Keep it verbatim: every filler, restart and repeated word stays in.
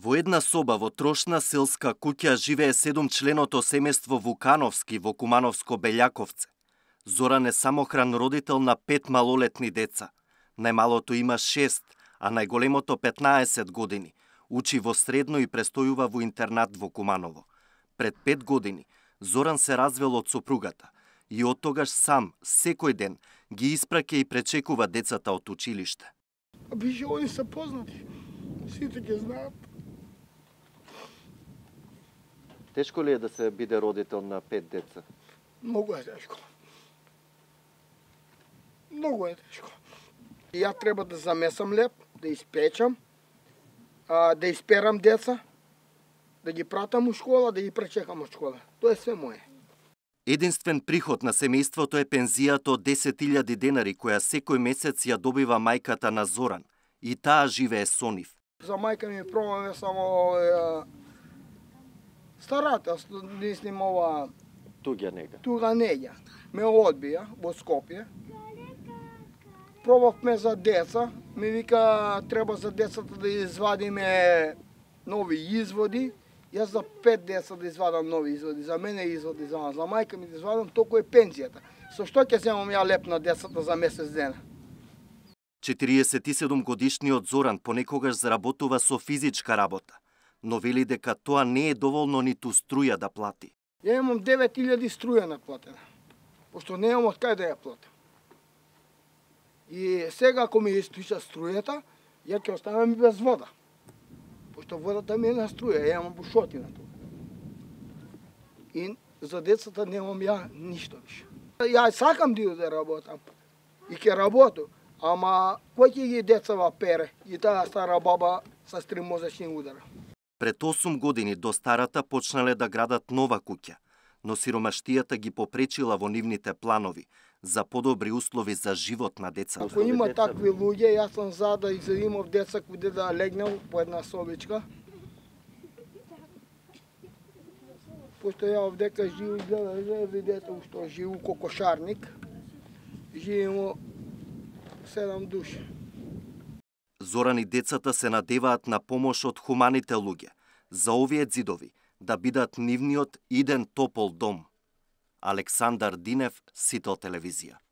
Во една соба во трошна селска куќа живее седумчленото семејство Вукановски во Кумановско Белјаковце. Зоран е самохран родител на пет малолетни деца. Најмалото има шест, а најголемото петнаесет години. Учи во средно и престојува во интернат во Куманово. Пред пет години Зоран се развел од сопругата и од тогаш сам, секој ден, ги испраќа и пречекува децата од училиште. Више, они се познати. Сите ги знаат. Тешко ли е да се биде родител на пет деца? Многу е тешко. Многу е тешко. Ја треба да замесам леп, да испечам, а, да исперам деца, да ги пратам у школа, да ги пречекам од школа. Тоа е све мое. Единствен приход на семејството е пензијата од десет илјади денари која секој месец ја добива мајката на Зоран и таа живее со нив. За мајка ми проблем е само е, старателство, мислим ова Туѓа нега. туга неѓа. Ме одбија во Скопје. Пробавме за деца, ми вика треба за децата да извадиме нови изводи. Јас за пет деца да извадам нови изводи, за мене изводи извадам, за мајка ми да извадам, толку е пензијата. Со што ќе земам ја леп на децата за месец дена? четириесет и седум годишниот Зоран понекогаш заработува со физичка работа, но вели дека тоа не е доволно ниту струја да плати. Ја имам девет илјади струја наплатена, пошто немам од кај да ја платам. И сега ако ми истича струјата, ја ќе оставам и без вода. Пошто водата ми е на струја, ја имам бушотина тука. И за децата немам ја ништо више. Ја сакам да да работам и ќе работам, ама кој ќе ги децава пере и таа стара баба со стримозачни удара. Пред осум години до старата почнале да градат нова куќа, но сиромаштијата ги попречила во нивните планови за подобри услови за живот на децата. Ако има такви луѓе, јас сум за да иземов деца каде да легнал по една собичка. Пошто ја овдека живу, гледа, видете ушто живу кокошарник. Живемо седам души. Зоран и децата се надеваат на помош од хуманите луѓе, за овие ѕидови да бидат нивниот иден топол дом. Александар Динев, Сител телевизија.